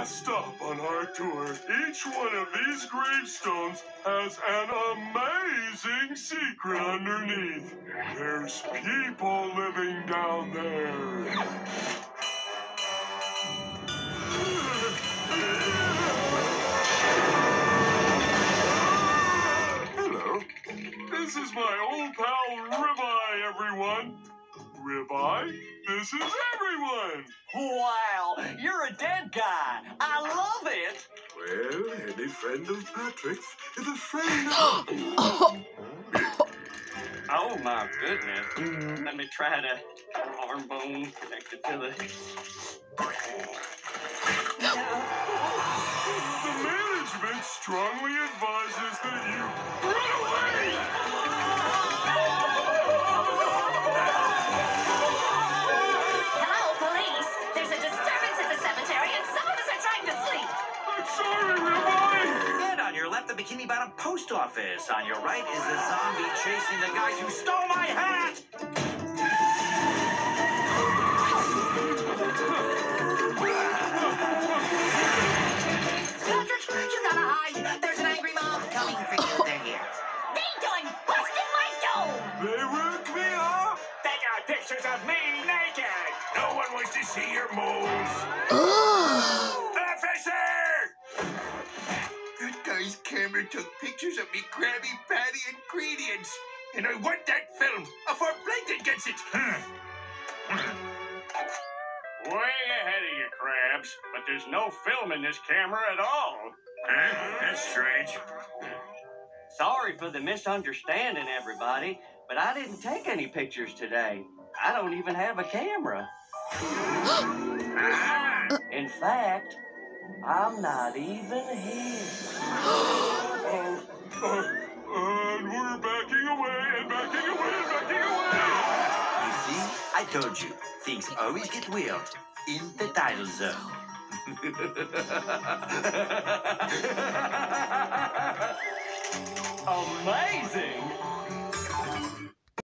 last stop on our tour. Each one of these gravestones has an amazing secret underneath. There's people living down there. Hello. This is my old pal Ribeye, everyone. Ribeye, this is everyone. Wow, you're a dead guy. I love it. Well, any friend of Patrick's is a friend of... Oh, my goodness. Let me try to arm bone connected to the... The management strongly advises that you run away! Hello, police. There's a disturbance at the cemetery and some of us are trying to sleep. I'm sorry, Ribeye! And on your left, the Bikini Bottom post office. On your right is the zombie chasing the guys who stole my hat! Patrick, you gotta hide. There's an angry mob coming for you. They're here. They done busted my dome. They ripped me off! They got pictures of me naked. No one wants to see your moles! Officer! That guy's camera took pictures of me Krabby Patty ingredients. And I want that film before Plankton gets it. Way ahead of you, Krabs. But there's no film in this camera at all. Huh? That's strange. Sorry for the misunderstanding, everybody, but I didn't take any pictures today. I don't even have a camera. In fact, I'm not even here. And we're backing away and backing away and backing away! You see, I told you, things always get weird in the title zone. Amazing!